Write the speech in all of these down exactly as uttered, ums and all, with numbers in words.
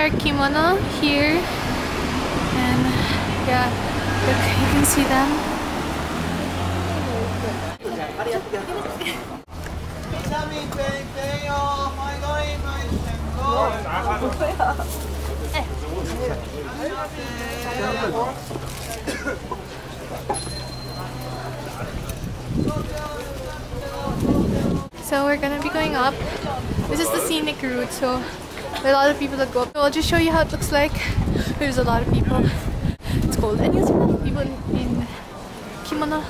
wear kimono here, and yeah, look, you can see them. So we're gonna be going up. This is the scenic route, so there are a lot of people that go up. So I'll just show you how it looks like. There's a lot of people. It's cold, and there's a lot of people in kimono.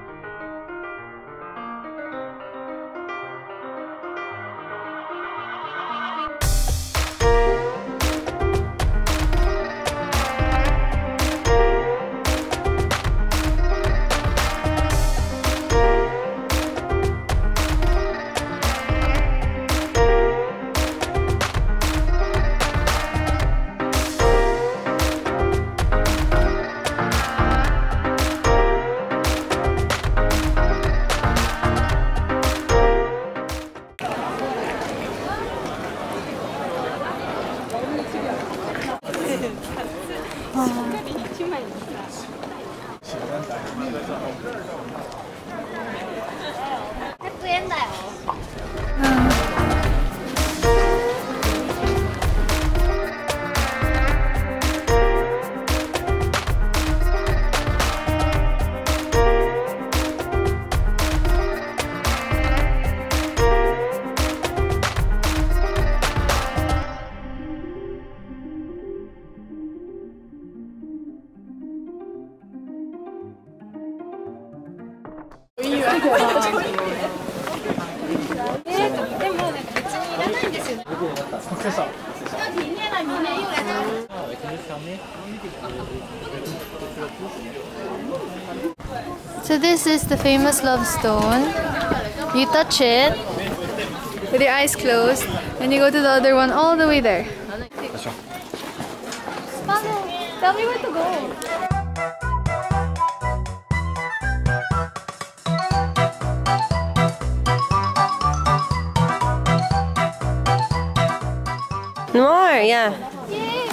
So this is the famous love stone. You touch it with your eyes closed, and you go to the other one all the way there. Tell me where to go. More, yeah. Yay!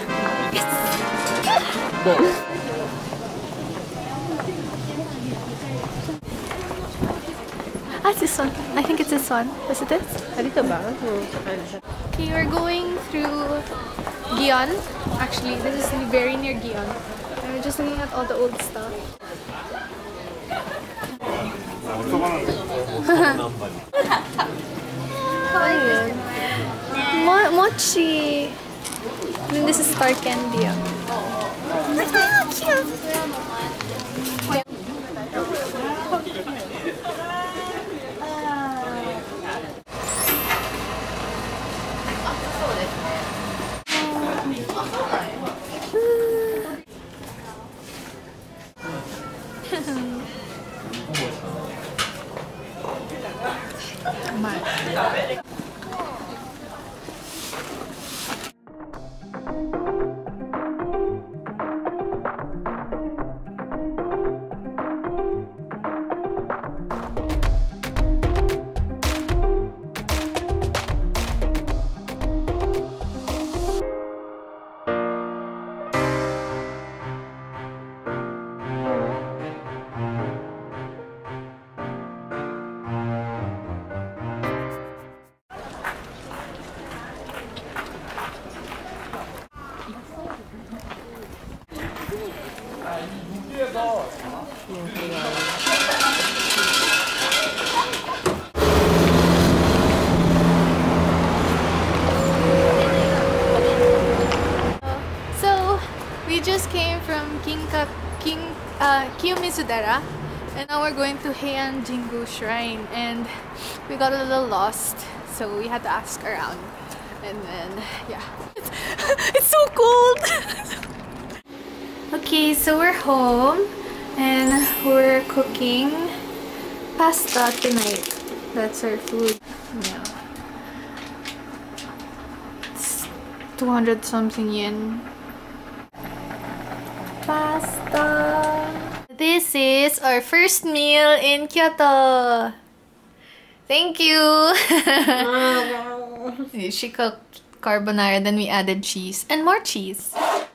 Ah, it's this one. I think it's this one. Is it this? Okay, we're going through Gion. Actually, this is very near Gion. And we're just looking at all the old stuff. Mo mochi! And then this is star candy. Ah, cute! King, uh, Kiyomizu-Dera, and now we're going to Heian Jingu Shrine, and we got a little lost, so we had to ask around, and then yeah, it's, it's so cold. Okay, so we're home and we're cooking pasta tonight. That's our food. Yeah, it's two hundred something yen. Pasta. This is our first meal in Kyoto. Thank you. She cooked carbonara, then we added cheese and more cheese.